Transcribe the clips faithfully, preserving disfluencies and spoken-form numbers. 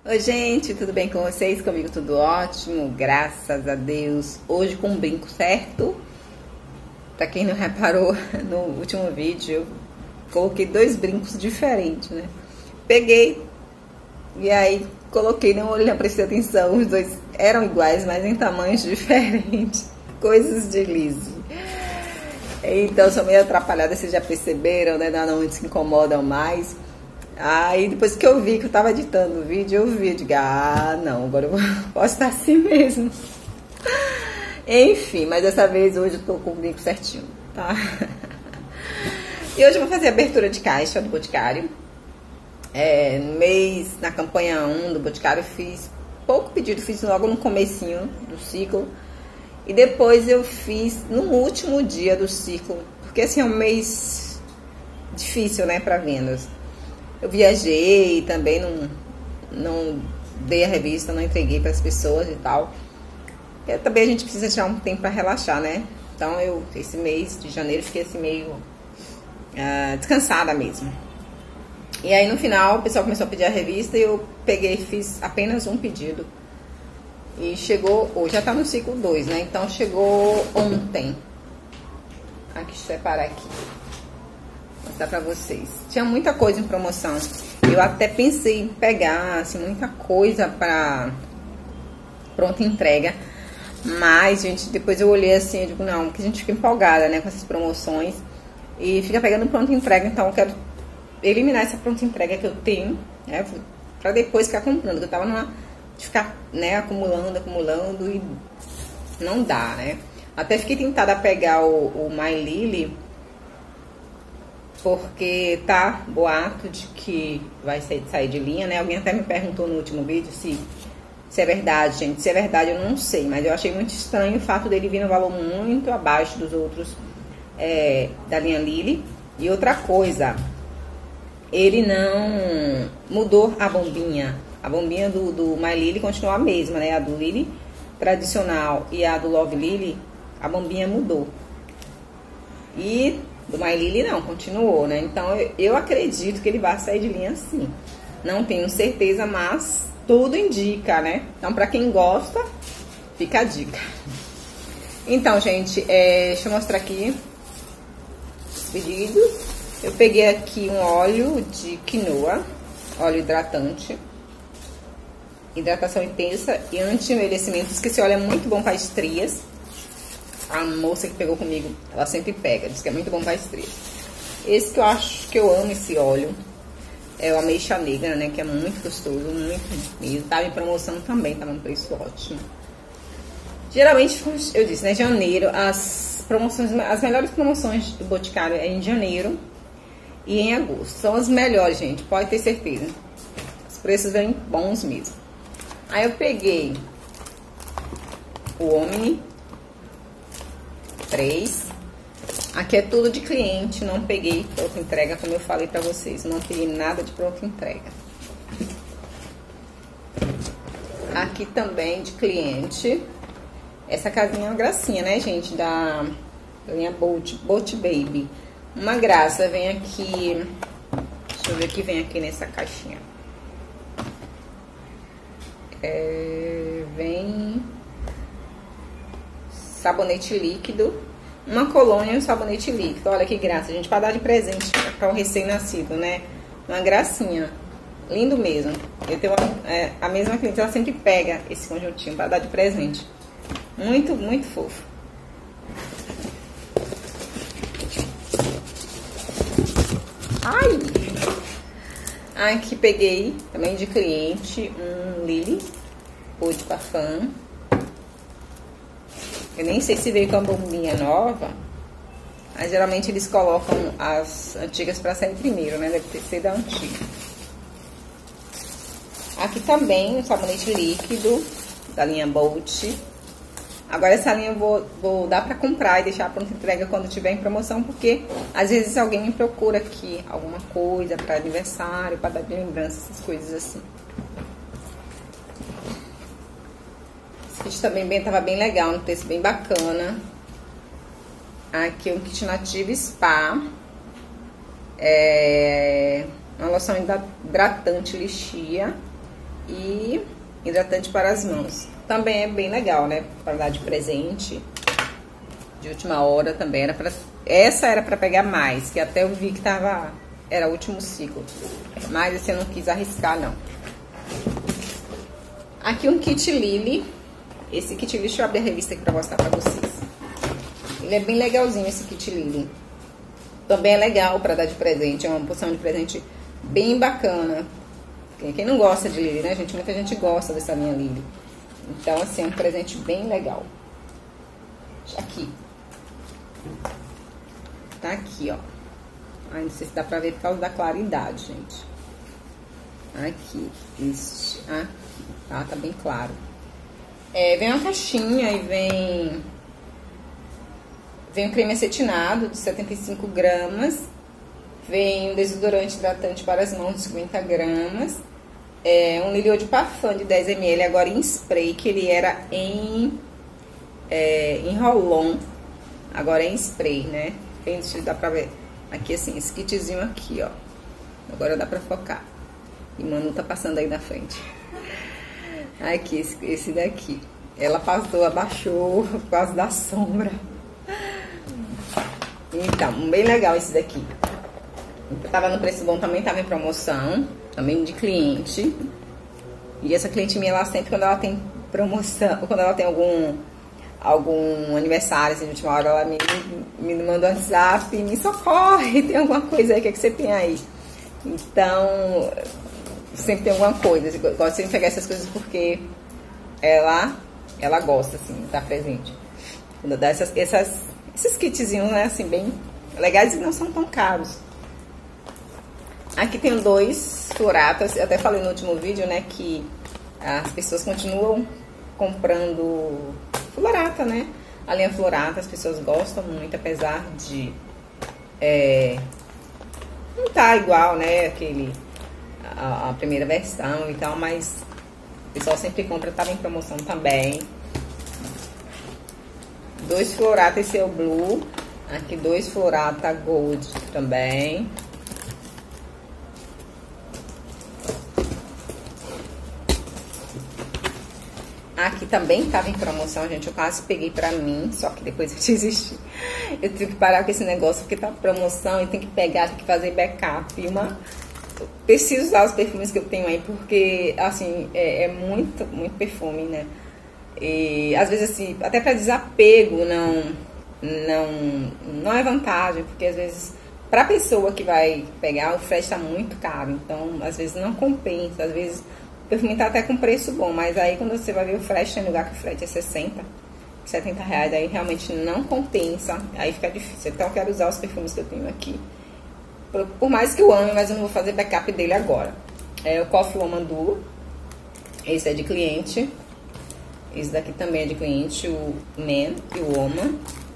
Oi gente, tudo bem com vocês? Comigo tudo ótimo, graças a Deus. Hoje com um brinco certo. Pra quem não reparou no último vídeo, eu coloquei dois brincos diferentes, né? Peguei e aí coloquei no olho, não prestei atenção. Os dois eram iguais, mas em tamanhos diferentes. Coisas de Lizzy. Então sou meio atrapalhada, vocês já perceberam, né? Não se incomodam mais. Aí depois que eu vi que eu tava editando o vídeo, eu vi, eu digo, ah, não, agora eu posso estar assim mesmo. Enfim, mas dessa vez hoje eu tô com o brinco certinho, tá? E hoje eu vou fazer a abertura de caixa do Boticário. É, no mês, na campanha um do Boticário, eu fiz pouco pedido, fiz logo no comecinho do ciclo. E depois eu fiz no último dia do ciclo, porque assim é um mês difícil, né, para vendas. Eu viajei, também não, não dei a revista, não entreguei para as pessoas e tal. E também a gente precisa tirar um tempo para relaxar, né? Então eu, esse mês de janeiro, fiquei assim meio uh, descansada mesmo. E aí no final o pessoal começou a pedir a revista e eu peguei e fiz apenas um pedido. E chegou, hoje já tá no ciclo dois, né? Então chegou ontem. Aqui, deixa eu separar aqui. Mostrar pra vocês. Tinha muita coisa em promoção. Eu até pensei em pegar, assim, muita coisa pra pronta entrega. Mas, gente, depois eu olhei assim, eu digo, não, porque a gente fica empolgada, né, com essas promoções. E fica pegando pronta entrega, então eu quero eliminar essa pronta entrega que eu tenho, né, pra depois ficar comprando. Eu tava numa, de ficar, né, acumulando, acumulando e não dá, né. Até fiquei tentada a pegar o, o My Lily, porque tá boato de que vai sair, sair de linha, né? Alguém até me perguntou no último vídeo se, se é verdade, gente. Se é verdade eu não sei, mas eu achei muito estranho o fato dele vir no valor muito abaixo dos outros é, da linha Lily. E outra coisa, ele não mudou a bombinha. A bombinha do, do My Lily continua a mesma, né? A do Lily tradicional e a do Love Lily, a bombinha mudou. E do My Lily não, continuou, né? Então eu, eu acredito que ele vai sair de linha sim. Não tenho certeza, mas tudo indica, né? Então pra quem gosta, fica a dica. Então, gente, é, deixa eu mostrar aqui os pedidos. Eu peguei aqui um óleo de quinoa, óleo hidratante. Hidratação intensa e anti-envelhecimento. Diz que esse óleo é muito bom para estrias. A moça que pegou comigo, ela sempre pega, diz que é muito bom para estrias. Esse que eu acho que eu amo, esse óleo, é o ameixa negra, né? Que é muito gostoso, muito mesmo. Tava em promoção também, tava no preço ótimo. Geralmente, eu disse, né? Janeiro, as promoções, as melhores promoções do Boticário é em janeiro e em agosto. São as melhores, gente, pode ter certeza. Os preços vêm bons mesmo. Aí eu peguei o Omni três. Aqui é tudo de cliente, não peguei pronta entrega, como eu falei pra vocês, não peguei nada de pronta entrega. Aqui também de cliente. Essa casinha é uma gracinha, né, gente, da linha Bolt, Bolt Baby. Uma graça, vem aqui, deixa eu ver o que vem aqui nessa caixinha. É, vem sabonete líquido, uma colônia e um sabonete líquido. Olha que graça, gente, para dar de presente para o recém-nascido, né? Uma gracinha, lindo mesmo. Eu tenho uma, é, a mesma cliente, ela sempre pega esse conjuntinho para dar de presente. Muito, muito fofo. Ai! Aqui peguei também de cliente um Lily ou de parfum. Eu nem sei se veio com a bombinha nova, mas geralmente eles colocam as antigas para sair primeiro, né? Deve ter sido a antiga. Aqui também o sabonete líquido da linha Bolt. Agora essa linha eu vou, vou dar para comprar e deixar pronta entrega quando tiver em promoção, porque às vezes alguém me procura aqui alguma coisa para aniversário, para dar de lembrança, essas coisas assim. Esse kit também bem, tava bem legal, um preço bem bacana. Aqui um kit Nativa Spa. É uma loção hidratante Lixia. E hidratante para as mãos. Também é bem legal, né? Para dar de presente. De última hora também era para... Essa era para pegar mais, que até eu vi que tava... Era o último ciclo. Mas esse eu não quis arriscar, não. Aqui um kit Lily. Esse kit Lily, deixa eu abrir a revista aqui para mostrar para vocês. Ele é bem legalzinho, esse kit Lily. Também é legal para dar de presente. É uma porção de presente bem bacana. Quem não gosta de Lily, né, gente? Muita gente gosta dessa linha Lily. Então, assim, é um presente bem legal. Aqui. Tá aqui, ó. Ai, não sei se dá pra ver por causa da claridade, gente. Aqui. Este. Aqui. Tá? Tá bem claro. É, vem uma caixinha e vem... Vem um creme acetinado de setenta e cinco gramas. Vem um desodorante hidratante para as mãos de cinquenta gramas. É, um Lily Eau de Parfum de dez mililitros, agora em spray, que ele era em, é, em roll-on. Agora é em spray, né? Tem, dá pra ver. Aqui, assim, esse kitzinho aqui, ó. Agora dá pra focar. E Manu tá passando aí na frente. Aqui, esse, esse daqui. Ela passou, abaixou por causa da sombra. Então, bem legal esse daqui. Tava no preço bom, também tava em promoção. Também de cliente. E essa cliente minha, ela sempre, quando ela tem promoção, quando ela tem algum algum aniversário, assim, de última hora, ela me, me manda um WhatsApp, me socorre, tem alguma coisa aí, o que, é que você tem aí? Então, sempre tem alguma coisa. Eu gosto de pegar essas coisas porque ela, ela gosta, assim, de estar presente. Quando dá essas, essas, esses kitzinhos, né, assim, bem legais e não são tão caros. Aqui tem dois floratas, eu até falei no último vídeo, né, que as pessoas continuam comprando florata, né? A linha florata, as pessoas gostam muito, apesar de é, não tá igual, né, aquele, a, a primeira versão e tal, mas o pessoal sempre compra, tava em promoção também. Dois florata, esse é o Blue. Aqui dois florata Gold também. Aqui também tava em promoção, gente. Eu quase peguei pra mim, só que depois eu desisti. Eu tive que parar com esse negócio porque tá promoção e tem que pegar, tem que fazer backup. E uma... Eu preciso usar os perfumes que eu tenho aí, porque, assim, é, é muito, muito perfume, né? E às vezes, assim, até pra desapego não, não, não é vantagem, porque às vezes, pra pessoa que vai pegar, o frete tá muito caro. Então, às vezes não compensa, às vezes... O perfume tá até com preço bom, mas aí quando você vai ver o frete, tem lugar que o frete é sessenta, setenta reais, aí realmente não compensa, aí fica difícil. Então eu quero usar os perfumes que eu tenho aqui. Por, por mais que eu ame, mas eu não vou fazer backup dele agora. É o Coffee Woman Duo. Esse é de cliente. Esse daqui também é de cliente, o Man e o Woman.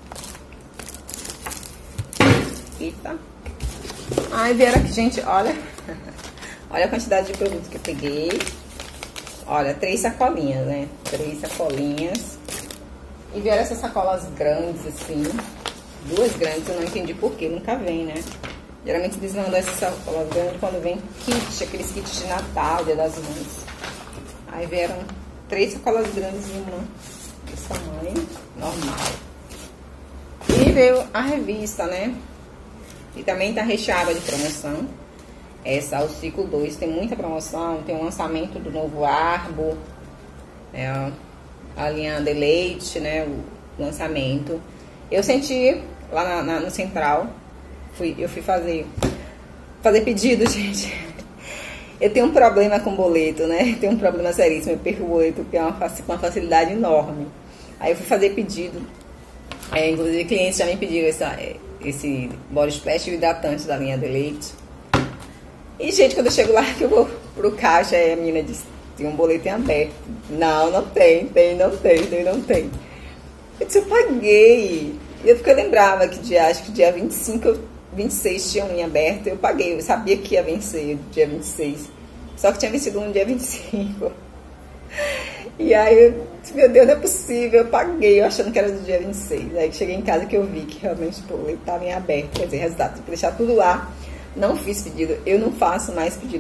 Eita. Ai, vieram aqui, gente, olha. Olha a quantidade de produtos que eu peguei. Olha, três sacolinhas, né? Três sacolinhas. E vieram essas sacolas grandes, assim. Duas grandes, eu não entendi por que, nunca vem, né? Geralmente eles mandam essas sacolas grandes quando vem kit, aqueles kits de Natal, Dia das Mães. Aí vieram três sacolas grandes e uma desse tamanho, normal. E veio a revista, né? E também tá recheada de promoção. Essa, o ciclo dois, tem muita promoção, tem o lançamento do novo Arbo, né, a linha Deleite, né, o lançamento. Eu senti lá na, na, no Central, fui, eu fui fazer, fazer pedido, gente. Eu tenho um problema com boleto, né, tenho um problema seríssimo, eu perco o boleto com uma, uma facilidade enorme. Aí eu fui fazer pedido, é, inclusive clientes já me pediram essa, esse body splash hidratante da linha Deleite. E, gente, quando eu chego lá, que eu vou pro caixa, aí a menina disse, tem um boleto em aberto. Não, não tem, tem, não tem, tem, não tem. Eu disse, eu paguei. E eu, porque eu lembrava que dia, acho que dia vinte e cinco, vinte e seis tinha um em aberto, eu paguei. Eu sabia que ia vencer dia vinte e seis. Só que tinha vencido um dia vinte e cinco. E aí, eu disse, meu Deus, não é possível, eu paguei, eu achando que era do dia vinte e seis. Aí cheguei em casa que eu vi que realmente o boleto estava em aberto. Quer dizer, resultado, tive que deixar tudo lá. Não fiz pedido, eu não faço mais pedido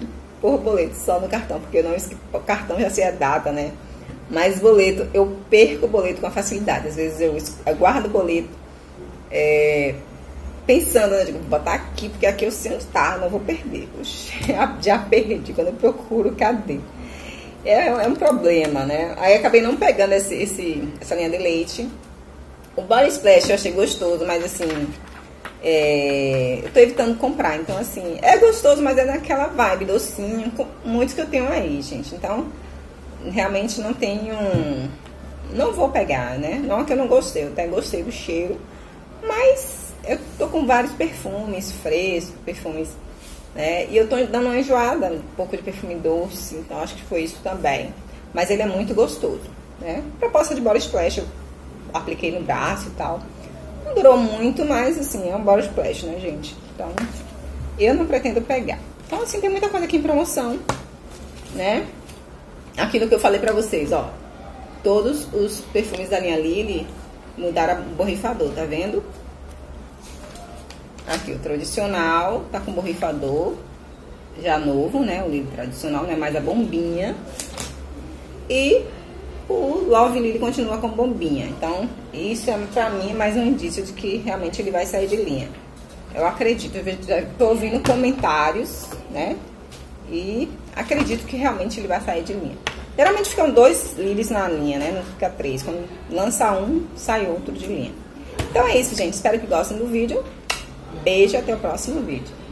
por boleto, só no cartão, porque eu não esqueço, o cartão já sei a data, né? Mas boleto, eu perco o boleto com facilidade. Às vezes eu, eu guardo o boleto é, pensando, né? Digo, vou botar aqui, porque aqui eu sei onde tá, não vou perder. Puxa, já perdi, quando eu procuro, cadê? É, é um problema, né? Aí acabei não pegando esse, esse, essa linha de leite. O Body Splash eu achei gostoso, mas assim, é, eu tô evitando comprar. Então assim, é gostoso, mas é naquela vibe docinho, com muitos que eu tenho aí, gente. Então, realmente não tenho, não vou pegar, né? Não é que eu não gostei, eu até gostei do cheiro, mas eu tô com vários perfumes frescos, perfumes, né? E eu tô dando uma enjoada, um pouco de perfume doce, então acho que foi isso também. Mas ele é muito gostoso, né? Proposta de Body Splash, eu apliquei no braço e tal. Não durou muito, mas assim, é um Body Splash, né, gente? Então, eu não pretendo pegar. Então, assim, tem muita coisa aqui em promoção, né? Aquilo que eu falei pra vocês, ó. Todos os perfumes da linha Lily mudaram o borrifador, tá vendo? Aqui o tradicional, tá com borrifador já novo, né? O Lily tradicional, né? Mais a bombinha. E o Love Lily continua com bombinha. Então, isso é pra mim mais um indício de que realmente ele vai sair de linha. Eu acredito, eu já tô ouvindo comentários, né? E acredito que realmente ele vai sair de linha. Geralmente ficam dois Lilies na linha, né? Não fica três. Quando lança um, sai outro de linha. Então é isso, gente. Espero que gostem do vídeo. Beijo e até o próximo vídeo.